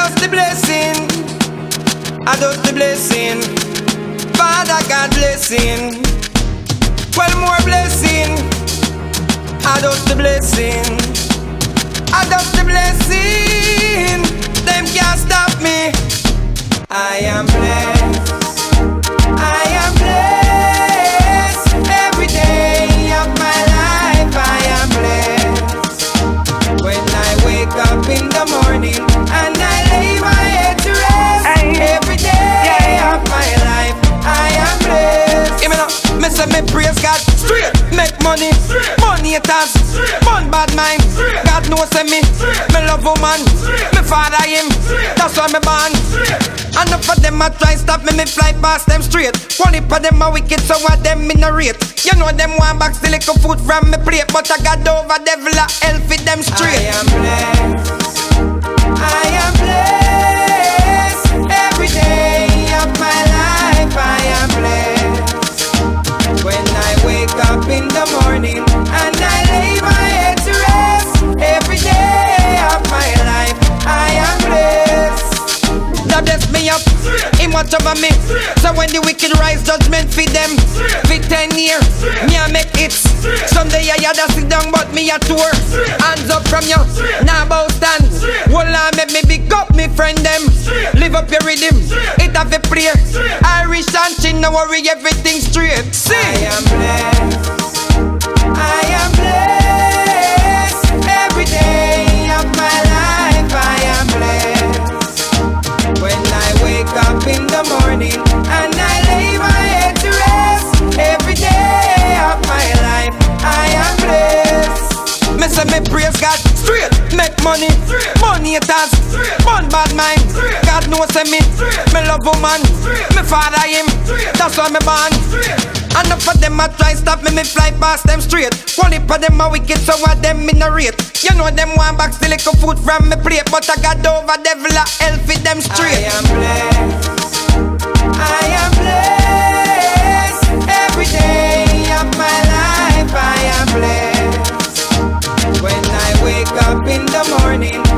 just the blessing. I just the blessing. Father God blessing. Well, more blessing. I just the blessing. I just the blessing. Them can't stop me. I am blessed. I am blessed. Every day of my life I am blessed. When I wake up in the morning and I lay my head to rest, every day of my life I am blessed. Give me now, me say me praise God straight. Make money, money haters, burn bad mind. God knows me love woman, me father him. That's why me born. Enough of them a try stop me fly past them straight. One heap of them a wicked, so what them in a rate. You know them want back still little food from me plate, but I got over devil a hell fit them straight. I am blessed. I am blessed. Every day of my life I am blessed. When I wake up in the morning and I lay my head to rest, every day of my life I am blessed. Now bless me up, him watch over me. So when the wicked rise, judgment feed them. For 10 years, me a make hits. Someday I had a sit down, but me a tour. Hands up from you, now bow stand. Hold on, make me big up me friend them. Live up your rhythm, it have a prayer. Irish and chin, no worry, everything straight. See, I am blessed. I am blessed. Every day of my life I am blessed. When I wake up in the morning and I lay my head to rest, every day of my life I am blessed. Me say me praise God straight. Make money, money haters, burn bad mind. God knows me love woman, me father him. That's why me born. Enough of them a try stop me fly past them straight. One heap of them a wicked, so what them in a rate. You know them want back still little food from me plate, but I got over devil a hell fit them straight. I am blessed. I am blessed. Every day of my life I am blessed. When I wake up in the morning